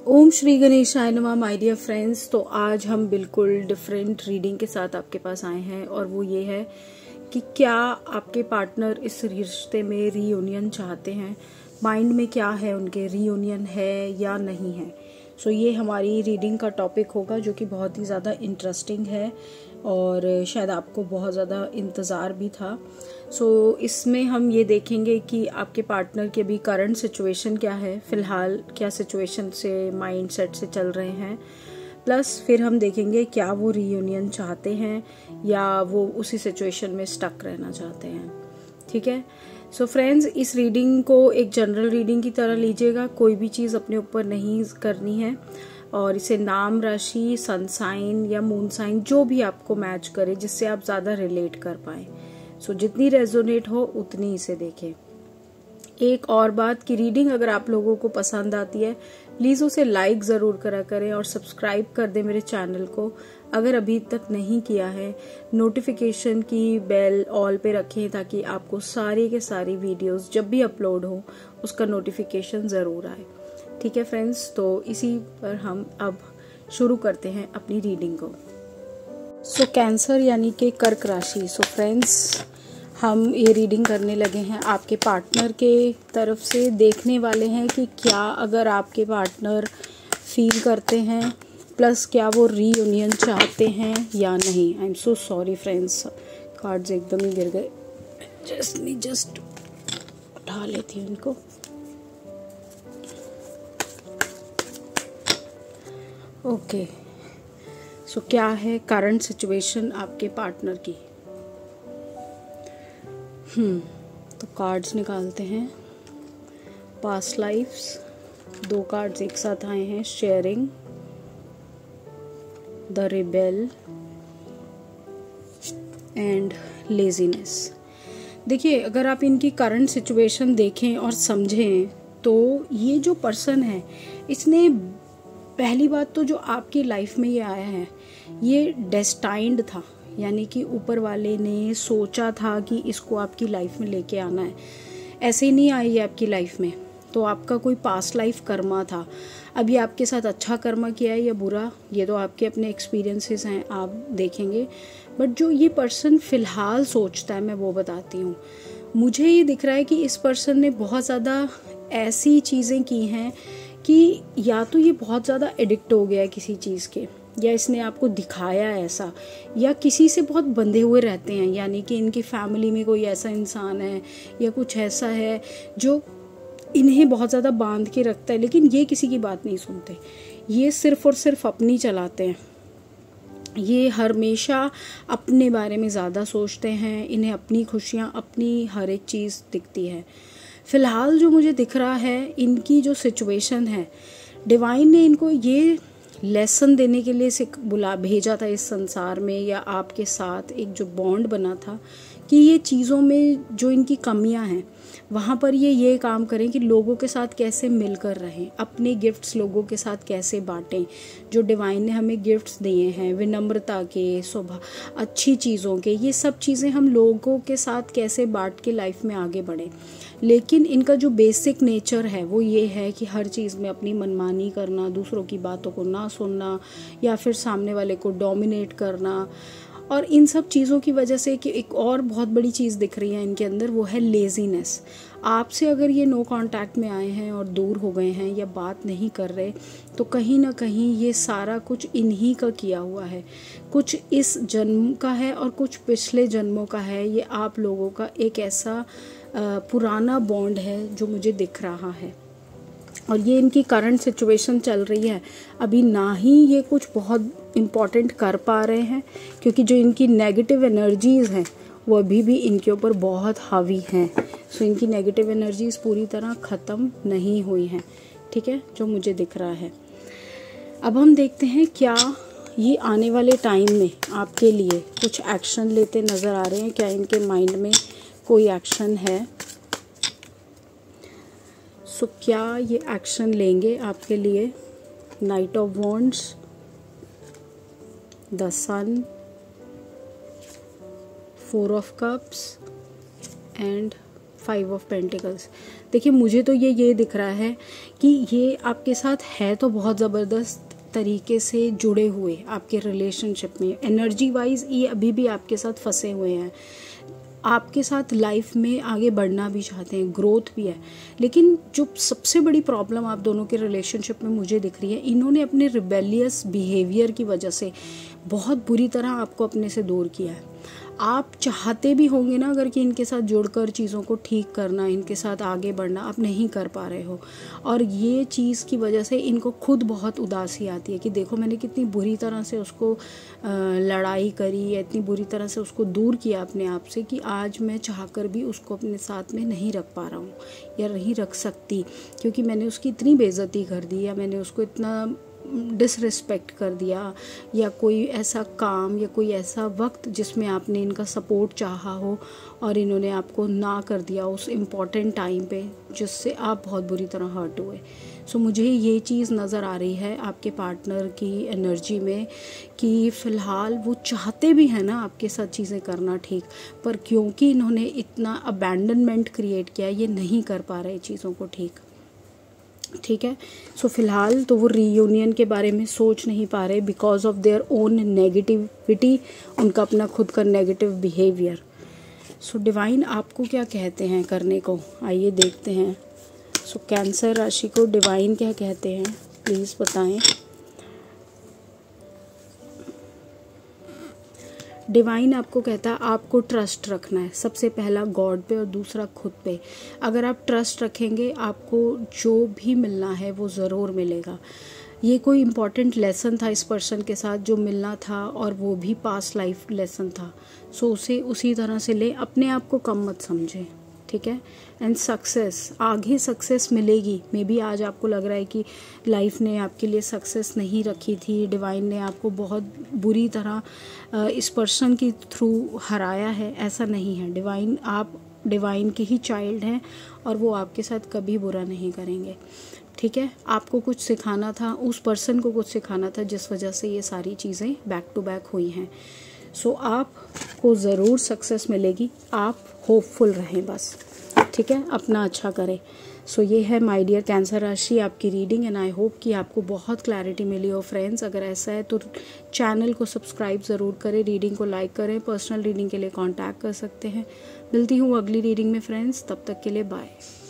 ओम श्री गणेशाय नमः my dear friends. तो आज हम बिल्कुल डिफरेंट रीडिंग के साथ आपके पास आए हैं और वो ये है कि क्या आपके पार्टनर इस रिश्ते में रीयूनियन चाहते हैं, माइंड में क्या है उनके, रीयूनियन है या नहीं है। सो ये हमारी रीडिंग का टॉपिक होगा जो कि बहुत ही ज़्यादा इंटरेस्टिंग है और शायद आपको बहुत ज़्यादा इंतज़ार भी था। सो इसमें हम ये देखेंगे कि आपके पार्टनर के भी करंट सिचुएशन क्या है, फ़िलहाल क्या सिचुएशन से माइंड सेट से चल रहे हैं, प्लस फिर हम देखेंगे क्या वो रीयूनियन चाहते हैं या वो उसी सिचुएशन में स्टक रहना चाहते हैं। ठीक है। सो फ्रेंड्स, इस रीडिंग को एक जनरल रीडिंग की तरह लीजिएगा, कोई भी चीज़ अपने ऊपर नहीं करनी है और इसे नाम राशि, सन साइन या मून साइन जो भी आपको मैच करे, जिससे आप ज़्यादा रिलेट कर पाए। सो जितनी रेजोनेट हो उतनी इसे देखें। एक और बात की रीडिंग अगर आप लोगों को पसंद आती है प्लीज़ उसे लाइक ज़रूर करा करें और सब्सक्राइब कर दें मेरे चैनल को अगर अभी तक नहीं किया है। नोटिफिकेशन की बेल ऑल पे रखें ताकि आपको सारी के सारी वीडियोस जब भी अपलोड हो उसका नोटिफिकेशन ज़रूर आए। ठीक है फ्रेंड्स, तो इसी पर हम अब शुरू करते हैं अपनी रीडिंग को। सो कैंसर यानी कि कर्क राशि। सो फ्रेंड्स, हम ये रीडिंग करने लगे हैं आपके पार्टनर के तरफ से, देखने वाले हैं कि क्या अगर आपके पार्टनर फील करते हैं, प्लस क्या वो रीयूनियन चाहते हैं या नहीं। I am so sorry friends, cards एकदम ही गिर गए, जस्ट उठा लेती हूँ इनको। ओके, सो क्या है करंट सिचुएशन आपके पार्टनर की। तो कार्ड्स निकालते हैं। पास्ट लाइफ्स, दो कार्ड्स एक साथ आए हैं। Sharing, the rebel and laziness. देखिए, अगर आप इनकी करंट सिचुएशन देखें और समझें तो ये जो पर्सन है इसने, पहली बात तो जो आपकी लाइफ में ये आया है ये डेस्टाइंड था, यानी कि ऊपर वाले ने सोचा था कि इसको आपकी लाइफ में लेके आना है। ऐसे ही नहीं आई है आपकी लाइफ में, तो आपका कोई पास्ट लाइफ कर्मा था। अभी आपके साथ अच्छा कर्मा किया है या बुरा, ये तो आपके अपने एक्सपीरियंसेस हैं, आप देखेंगे। बट जो ये पर्सन फ़िलहाल सोचता है मैं वो बताती हूँ। मुझे ये दिख रहा है कि इस पर्सन ने बहुत ज़्यादा ऐसी चीज़ें की हैं कि या तो ये बहुत ज़्यादा एडिक्ट हो गया है किसी चीज़ के, या इसने आपको दिखाया ऐसा, या किसी से बहुत बंधे हुए रहते हैं, यानी कि इनकी फैमिली में कोई ऐसा इंसान है या कुछ ऐसा है जो इन्हें बहुत ज़्यादा बांध के रखता है, लेकिन ये किसी की बात नहीं सुनते। ये सिर्फ और सिर्फ अपनी चलाते हैं। ये हमेशा अपने बारे में ज़्यादा सोचते हैं, इन्हें अपनी खुशियाँ, अपनी हर एक चीज़ दिखती है। फ़िलहाल जो मुझे दिख रहा है, इनकी जो सिचुएशन है, डिवाइन ने इनको ये लेसन देने के लिए भेजा था इस संसार में, या आपके साथ एक जो बॉन्ड बना था कि ये चीज़ों में जो इनकी कमियां हैं वहाँ पर ये काम करें कि लोगों के साथ कैसे मिलकर रहें, अपने गिफ्ट्स लोगों के साथ कैसे बांटें। जो डिवाइन ने हमें गिफ्ट्स दिए हैं, विनम्रता के, स्वभाव, अच्छी चीज़ों के, ये सब चीज़ें हम लोगों के साथ कैसे बांट के लाइफ में आगे बढ़ें। लेकिन इनका जो बेसिक नेचर है वो ये है कि हर चीज़ में अपनी मनमानी करना, दूसरों की बातों को ना सुनना, या फिर सामने वाले को डोमिनेट करना। और इन सब चीज़ों की वजह से कि एक और बहुत बड़ी चीज़ दिख रही है इनके अंदर, वो है लेजीनेस। आपसे अगर ये नो कांटेक्ट में आए हैं और दूर हो गए हैं या बात नहीं कर रहे, तो कहीं ना कहीं ये सारा कुछ इन्हीं का किया हुआ है। कुछ इस जन्म का है और कुछ पिछले जन्मों का है। ये आप लोगों का एक ऐसा पुराना बॉन्ड है जो मुझे दिख रहा है, और ये इनकी करंट सिचुएशन चल रही है। अभी ना ही ये कुछ बहुत इम्पोर्टेंट कर पा रहे हैं, क्योंकि जो इनकी नेगेटिव एनर्जीज़ हैं वो अभी भी इनके ऊपर बहुत हावी हैं। सो इनकी नेगेटिव एनर्जीज़ पूरी तरह ख़त्म नहीं हुई हैं। ठीक है, जो मुझे दिख रहा है। अब हम देखते हैं क्या ये आने वाले टाइम में आपके लिए कुछ एक्शन लेते नज़र आ रहे हैं, क्या इनके माइंड में कोई एक्शन है। सो क्या ये एक्शन लेंगे आपके लिए। Knight of wands, the sun, 4 of cups and 5 of pentacles. देखिए मुझे तो ये दिख रहा है कि ये आपके साथ है तो बहुत ज़बरदस्त तरीके से जुड़े हुए आपके रिलेशनशिप में, एनर्जी वाइज ये अभी भी आपके साथ फंसे हुए हैं, आपके साथ लाइफ में आगे बढ़ना भी चाहते हैं, ग्रोथ भी है। लेकिन जो सबसे बड़ी प्रॉब्लम आप दोनों के रिलेशनशिप में मुझे दिख रही है, इन्होंने अपने रिबेलियस बिहेवियर की वजह से बहुत बुरी तरह आपको अपने से दूर किया है। आप चाहते भी होंगे ना अगर कि इनके साथ जुड़कर चीज़ों को ठीक करना, इनके साथ आगे बढ़ना, आप नहीं कर पा रहे हो। और ये चीज़ की वजह से इनको खुद बहुत उदासी आती है कि देखो मैंने कितनी बुरी तरह से उसको लड़ाई करी या इतनी बुरी तरह से उसको दूर किया अपने आप से कि आज मैं चाहकर भी उसको अपने साथ में नहीं रख पा रहा हूँ या नहीं रख सकती, क्योंकि मैंने उसकी इतनी बेइज्जती कर दी या मैंने उसको इतना डिसरिस्पेक्ट कर दिया, या कोई ऐसा काम या कोई ऐसा वक्त जिसमें आपने इनका सपोर्ट चाहा हो और इन्होंने आपको ना कर दिया उस इम्पॉर्टेंट टाइम पे, जिससे आप बहुत बुरी तरह हर्ट हुए। सो मुझे ये चीज़ नज़र आ रही है आपके पार्टनर की एनर्जी में कि फ़िलहाल वो चाहते भी हैं ना आपके साथ चीज़ें करना ठीक, पर क्योंकि इन्होंने इतना अबैंडनमेंट क्रिएट किया ये नहीं कर पा रहे चीज़ों को ठीक है। सो फिलहाल तो वो रीयूनियन के बारे में सोच नहीं पा रहे because of their own negativity, उनका अपना खुद का नेगेटिव बिहेवियर। सो डिवाइन आपको क्या कहते हैं करने को, आइए देखते हैं। सो कैंसर राशि को डिवाइन क्या कहते हैं, प्लीज़ बताएं। डिवाइन आपको कहता है आपको ट्रस्ट रखना है, सबसे पहला गॉड पे और दूसरा खुद पे। अगर आप ट्रस्ट रखेंगे आपको जो भी मिलना है वो ज़रूर मिलेगा। ये कोई इम्पॉर्टेंट लेसन था इस पर्सन के साथ जो मिलना था, और वो भी पास्ट लाइफ लेसन था। सो उसे उसी तरह से ले, अपने आप को कम मत समझें, ठीक है। एंड सक्सेस, आगे सक्सेस मिलेगी। मे बी आज आपको लग रहा है कि लाइफ ने आपके लिए सक्सेस नहीं रखी थी, डिवाइन ने आपको बहुत बुरी तरह इस पर्सन के थ्रू हराया है, ऐसा नहीं है। आप डिवाइन के ही चाइल्ड हैं और वो आपके साथ कभी बुरा नहीं करेंगे, ठीक है। आपको कुछ सिखाना था, उस पर्सन को कुछ सिखाना था, जिस वजह से ये सारी चीज़ें बैक टू बैक हुई हैं। सो आपको ज़रूर सक्सेस मिलेगी, आप होपफुल रहें बस, ठीक है, अपना अच्छा करें। सो ये है माय डियर कैंसर राशि आपकी रीडिंग, एंड आई होप कि आपको बहुत क्लैरिटी मिली हो फ्रेंड्स। अगर ऐसा है तो चैनल को सब्सक्राइब ज़रूर करें, रीडिंग को लाइक करें, पर्सनल रीडिंग के लिए कांटेक्ट कर सकते हैं। मिलती हूँ अगली रीडिंग में फ्रेंड्स, तब तक के लिए बाय।